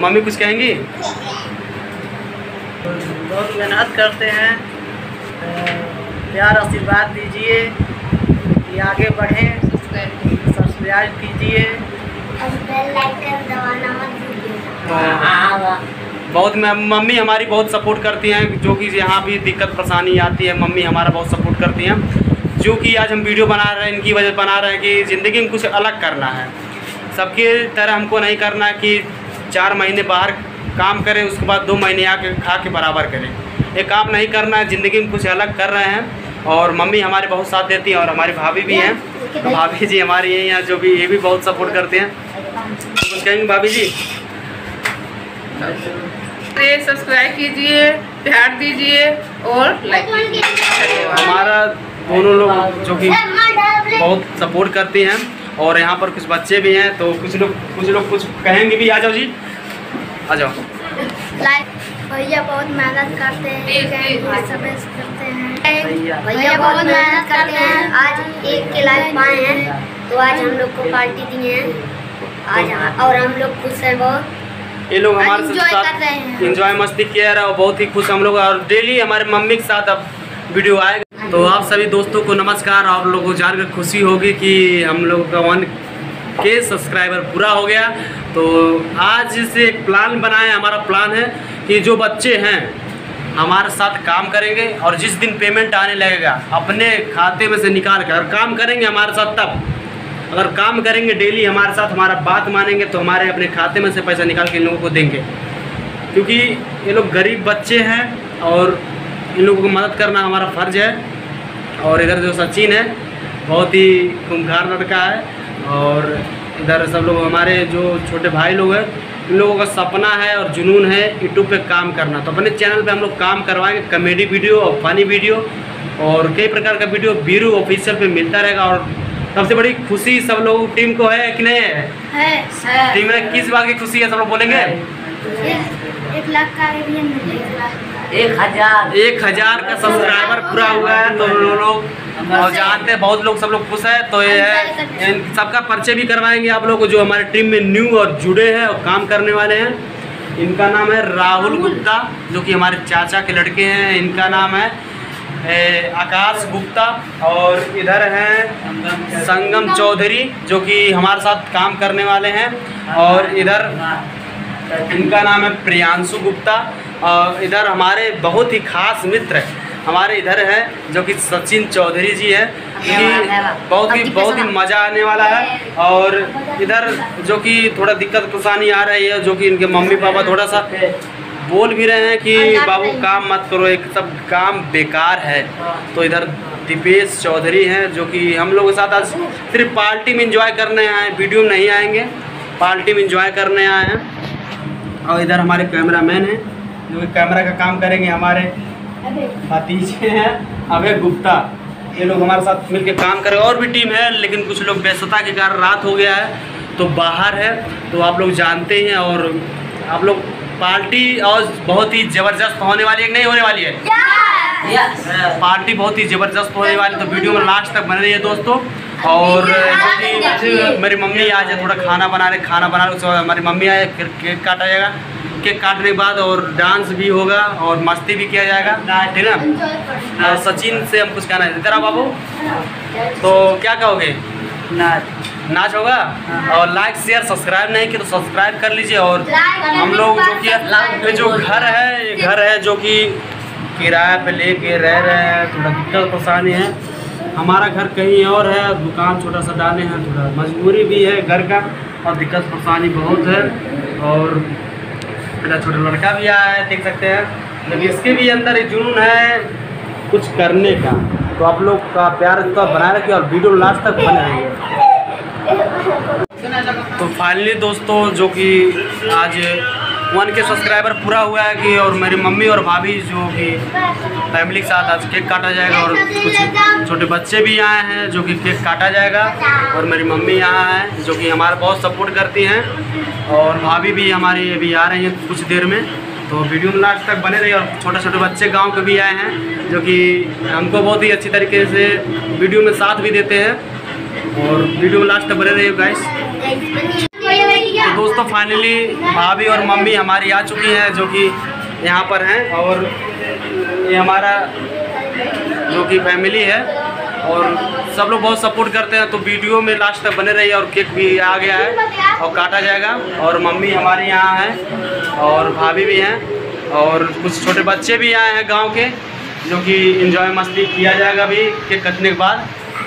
Mummy कुछ कहेंगी? बहुत मेहनत करते हैं, प्यार आशीर्वाद दीजिए कि आगे बढ़ें, सब्सक्राइब कीजिए और बेल आइकन दबाना मत भूलिएगा। बहुत मम्मी हमारी बहुत सपोर्ट करती हैं, जो कि यहाँ भी दिक्कत परेशानी आती है मम्मी हमारा बहुत सपोर्ट करती हैं। जो कि आज हम वीडियो बना रहे हैं इनकी वजह से बना रहे हैं कि ज़िंदगी में कुछ अलग करना है, सबके तरह हमको नहीं करना कि 4 महीने बाहर काम करें उसके बाद 2 महीने आके खा के बराबर करें। ये काम नहीं करना है, ज़िंदगी में कुछ अलग कर रहे हैं। और मम्मी हमारे बहुत साथ देती हैं और हमारी भाभी भी हैं, तो भाभी जी हमारी यही हैं जो भी ये भी बहुत सपोर्ट करते हैं। तो कुछ कहेंगे भाभी जी? सब्सक्राइब कीजिए, प्यार दीजिए और लाइक कीजिए। हमारा दोनों लोग जो कि बहुत सपोर्ट करती हैं और यहाँ पर कुछ बच्चे भी हैं, तो कुछ लोग कुछ कहेंगे भी। आ जाओ जी, आ जाओ। भैया बहुत मेहनत करते हैं, भैया बहुत मेहनत करते हैं। आज 1 के लाइक पाए हैं तो आज हम लोग को पार्टी दिए हैं आज, और हम लोग खुश हैं बहुत। ये लोग हमारे साथ एंजॉय मस्ती किया रहा और बहुत ही खुश हम लोग, और डेली हमारे मम्मी के साथ अब वीडियो आएगा। तो आप सभी दोस्तों को नमस्कार। आप लोगों को जानकर खुशी होगी कि हम लोगों का 1K सब्सक्राइबर पूरा हो गया। तो आज से एक प्लान बनाया, हमारा प्लान है कि जो बच्चे हैं हमारे साथ काम करेंगे और जिस दिन पेमेंट आने लगेगा अपने खाते में से निकाल कर काम करेंगे हमारे साथ। तब अगर काम करेंगे डेली हमारे साथ, हमारा बात मानेंगे तो हमारे अपने खाते में से पैसा निकाल के इन लोगों को देंगे, क्योंकि ये लोग गरीब बच्चे हैं और इन लोगों को मदद करना हमारा फ़र्ज़ है। और इधर जो सचिन है बहुत ही खूंखार लड़का है, और इधर सब लोग हमारे जो छोटे भाई लोग हैं, इन लोगों का सपना है और जुनून है यूट्यूब पे काम करना। तो अपने चैनल पे हम लोग काम करवाएंगे, कॉमेडी वीडियो और फनी वीडियो और कई प्रकार का वीडियो बीरू ऑफिशियल पे मिलता रहेगा। और सबसे बड़ी खुशी सब लोगों टीम को है कि नहीं है? टीम में किस बात की खुशी है सब लोग बोलेंगे? 1 लाख का 1000 का सब्सक्राइबर पूरा हुआ है। तो लोग और जानते हैं बहुत लोग, सब लोग खुश है। तो ये है सबका परिचय भी करवाएंगे आप लोगों को जो हमारे टीम में न्यू और जुड़े हैं और काम करने वाले हैं। इनका नाम है राहुल गुप्ता, जो कि हमारे चाचा के लड़के हैं। इनका नाम है आकाश गुप्ता, और इधर हैं संगम चौधरी जो कि हमारे साथ काम करने वाले हैं। और इधर इनका नाम है प्रियांशु गुप्ता, और इधर हमारे बहुत ही खास मित्र हमारे इधर है जो कि सचिन चौधरी जी है, कि बहुत ही मज़ा आने वाला है। और इधर जो कि थोड़ा दिक्कत परेशानी आ रही है, जो कि इनके मम्मी पापा थोड़ा सा बोल भी रहे हैं कि बाबू काम मत करो, एक सब काम बेकार है। तो इधर दीपेश चौधरी हैं जो कि हम लोगों के साथ आज सिर्फ पार्टी में एंजॉय करने आए हैं, वीडियो में नहीं आएंगे, पार्टी में एंजॉय करने आए हैं। और इधर हमारे कैमरामैन हैं जो कि कैमरा का काम करेंगे, हमारे भतीजे हैं अभय गुप्ता। ये लोग हमारे साथ मिलकर काम करें। और भी टीम है लेकिन कुछ लोग व्यस्तता के कारण रात हो गया है तो बाहर है, तो आप लोग जानते हैं। और आप लोग पार्टी और बहुत ही ज़बरदस्त होने वाली है कि नहीं होने वाली है? पार्टी बहुत ही ज़बरदस्त होने वाली, तो वीडियो में लास्ट तक बने रहिए दोस्तों। और मेरी मम्मी आज है, थोड़ा खाना बना रहे उसके बाद हमारी मम्मी आए, फिर केक काटा जाएगा। केक काटने के बाद और डांस भी होगा और मस्ती भी किया जाएगा, ठीक है ना? और सचिन से हम कुछ कहना है तेरा बाबू, तो क्या कहोगे? नाच होगा। और लाइक शेयर सब्सक्राइब नहीं किया तो सब्सक्राइब कर लीजिए। और हम लोग जो कि जो घर है जो कि किराए पे लेके रह रहे हैं, थोड़ा दिक्कत परेशानी है। हमारा घर कहीं और है, दुकान छोटा सा डाले हैं, थोड़ा मजबूरी भी है घर का और दिक्कत परेशानी बहुत है। और मेरा छोटा लड़का भी आया है, देख सकते हैं, लेकिन इसके भी अंदर एक जुनून है कुछ करने का। तो आप लोग का प्यार तो बनाए रखिए और वीडियो लास्ट तक बने रहिए। तो फाइनली दोस्तों जो कि आज 1K सब्सक्राइबर पूरा हुआ है कि, और मेरी मम्मी और भाभी जो कि फैमिली के साथ आज केक काटा जाएगा। और कुछ छोटे बच्चे भी आए हैं जो कि केक काटा जाएगा। और मेरी मम्मी यहाँ है जो कि हमारा बहुत सपोर्ट करती हैं, और भाभी भी हमारी अभी आ रही हैं कुछ देर में। तो वीडियो में लास्ट तक बने रहिए। और छोटे बच्चे गांव के भी आए हैं जो कि हमको बहुत ही अच्छी तरीके से वीडियो में साथ भी देते हैं। और वीडियो में लास्ट तक बने रहिए गाइस। तो दोस्तों फाइनली भाभी और मम्मी हमारी आ चुकी हैं, जो कि यहाँ पर हैं, और ये हमारा जो कि फैमिली है और सब लोग बहुत सपोर्ट करते हैं। तो वीडियो में लास्ट तक बने रहिए। और केक भी आ गया है और काटा जाएगा, और मम्मी हमारी यहाँ हैं और भाभी भी हैं, और कुछ छोटे बच्चे भी आए हैं गांव के, जो कि एंजॉय मस्ती किया जाएगा अभी केक कटने के बाद।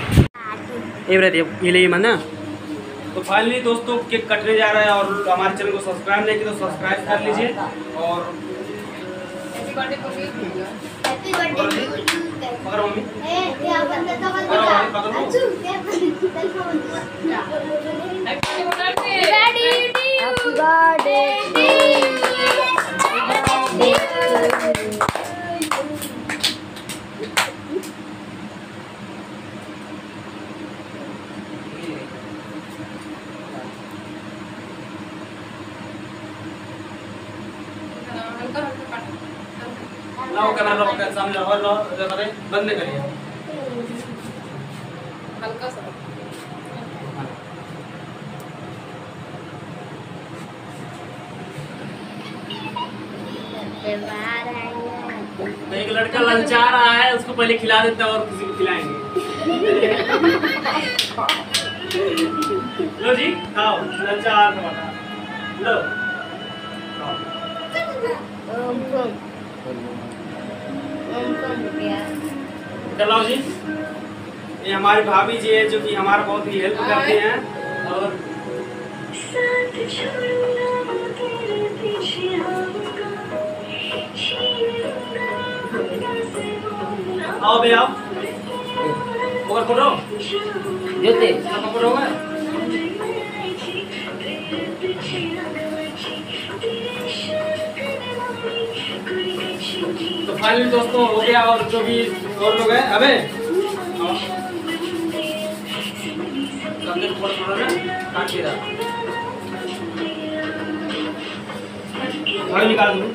ये ले मन। तो फाइनली दोस्तों केक कटने जा रहा है, और हमारे चैनल को सब्सक्राइब नहीं किया तो सब्सक्राइब कर लीजिए। और सामने बंद नहीं करिए हल्का सा। एक लड़का ललचा रहा है, उसको पहले खिला देते हैं और किसी को खिलाएंगे। लो जी खाओ, ललचा लो चलाओ जी। ये हमारी भाभी जी है, जो कि हमारा बहुत ही हेल्प करती हैं। और आओ भैया आओ, और फोटो देते फोटो होगा। तो फाइनली दोस्तों हो गया, और जो भी और लोग हैं अबे निकाल दूँ।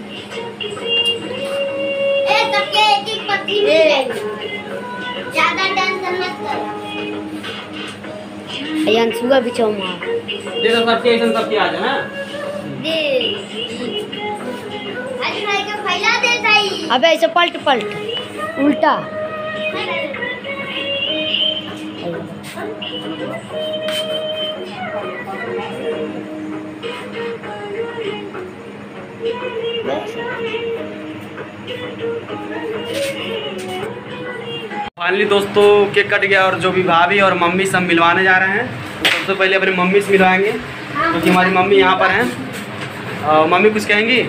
ज्यादा टेंशन मत कर। अंशुआ भी चौमा दे तो सबके ऐसा सबके आ जाए ना दे। आज भाई का फैला दे सही। अबे ऐसे पलट पलट उल्टा। फाइनली दोस्तों केक कट गया, और जो भी भाभी और मम्मी सब मिलवाने जा रहे हैं। तो सबसे पहले अपनी मम्मी से मिलवाएंगे, क्योंकि हमारी मम्मी यहाँ पर हैं। मम्मी कुछ कहेंगी?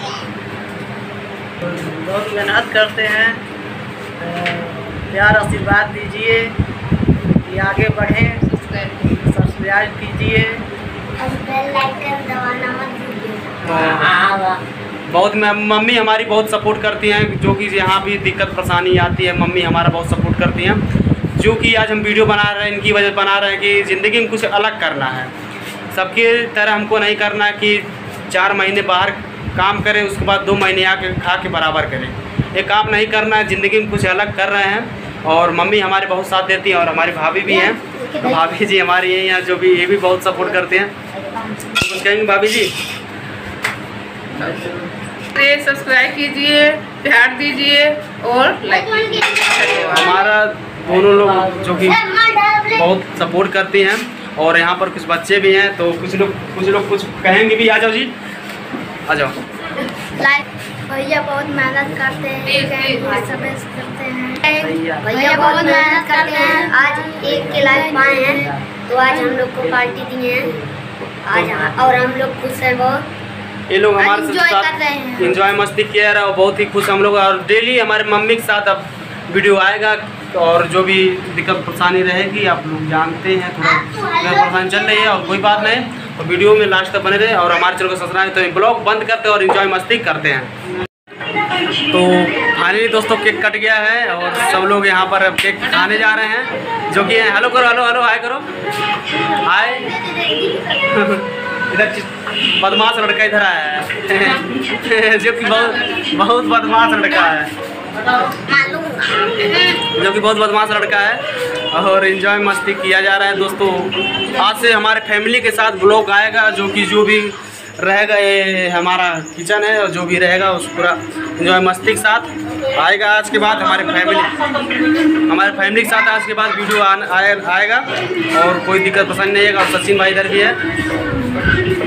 बहुत मेहनत करते हैं, प्यार आशीर्वाद दीजिए कि आगे बढ़ें, सब्सक्राइब कीजिए और बेल आइकन दबाना मत भूलिए। बहुत मम्मी हमारी बहुत सपोर्ट करती हैं, जो कि यहाँ भी दिक्कत परेशानी आती है मम्मी हमारा बहुत सपोर्ट करती हैं। जो कि आज हम वीडियो बना रहे हैं इनकी वजह बना रहे हैं कि ज़िंदगी में कुछ अलग करना है। सबकी तरह हमको नहीं करना है कि 4 महीने बाहर काम करें उसके बाद 2 महीने आके खा के बराबर करें। ये काम नहीं करना है, ज़िंदगी में कुछ अलग कर रहे हैं। और मम्मी हमारे बहुत साथ देती हैं, और हमारी भाभी भी हैं। तो भाभी जी हमारी यही हैं, जो भी ये भी बहुत सपोर्ट करते हैं। कुछ कहेंगे भाभी जी? सब्सक्राइब कीजिए, प्यार दीजिए और लाइक कीजिए। हमारा दोनों लोग जो कि बहुत सपोर्ट करती हैं, और यहाँ पर कुछ बच्चे भी हैं, तो कुछ लोग कुछ कहेंगे भी। आ जाओ जी, आ जाओ। भैया बहुत मेहनत करते हैं, भैया बहुत मेहनत करते हैं। आज 1 के लाइक पाए हैं, तो आज हम लोग को पार्टी दिए हैं आज, और हम लोग खुश हैं बहुत। ये लोग हमारे साथ एंजॉय मस्ती किया रहा, और बहुत ही खुश हम लोग। और डेली हमारे मम्मी के साथ अब वीडियो आएगा, और जो भी दिक्कत परेशानी रहेगी आप लोग जानते हैं, थोड़ा परेशानी चल रही है, और कोई बात नहीं। और वीडियो में लास्ट तक बने रहे, और हमारे चैनल को सब्सक्राइब। तो ब्लॉग बंद करते हैं और एंजॉय मस्ती करते हैं। तो फाइनली दोस्तों केक कट गया है, और सब लोग यहाँ पर अब केक खाने जा रहे हैं, जो कि हेलो करो, हेलो हेलो हाय करो, हाय। इधर बदमाश लड़का इधर आया है जो कि बहुत बदमाश लड़का है, जो कि बहुत बदमाश लड़का है। और एंजॉय मस्ती किया जा रहा है दोस्तों। आज से हमारे फैमिली के साथ ब्लॉग आएगा, जो भी रहेगा ये हमारा किचन है और जो भी रहेगा उस पूरा एंजॉय मस्ती के साथ आएगा। आज के बाद हमारे फैमिली के साथ आज के बाद वीडियो आएगा और कोई दिक्कत पसंद नहीं आएगा। और सचिन भाई इधर भी है।